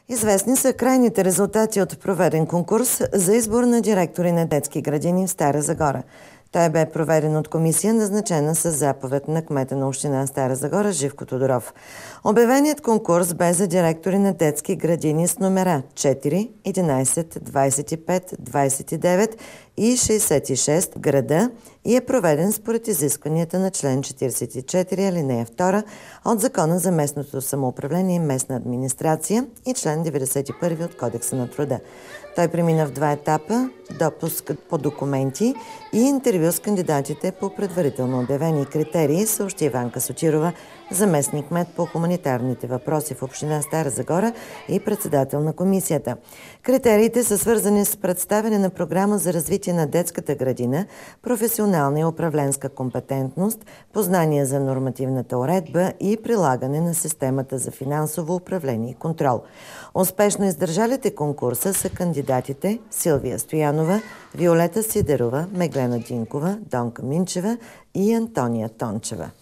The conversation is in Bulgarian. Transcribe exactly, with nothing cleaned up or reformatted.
Известни са крайните резултати от проведен конкурс за избор на директори на детски градини в Стара Загора. Той бе проведен от комисия, назначена с заповед на кмета на община Стара Загора Живко Тодоров. Обявеният конкурс бе за директори на детски градини с номера четири, единайсет, двайсет и пет, двайсет и девет и шейсет и шест в града и е проведен според изискванията на член четирийсет и четири, алинея втора от Закона за местното самоуправление и местна администрация и член деветдесет и първи от Кодекса на труда. Той премина в два етапа – допуск по документи и интервю с кандидатите по предварително обявени критерии, съобщи Иванка Сотирова, заместник-кмет по хуманитарните въпроси в община Стара Загора и председател на комисията. Критериите са свързани с представяне на програма за развитие на детската градина, професионална и управленска компетентност, познания за нормативната уредба и прилагане на системата за финансово управление и контрол. Успешно издържалите конкурса са кандидатите Силвия Стоянова, Виолета Сидерова, Меглена Динкова, Донка Минчева и Антония Тончева.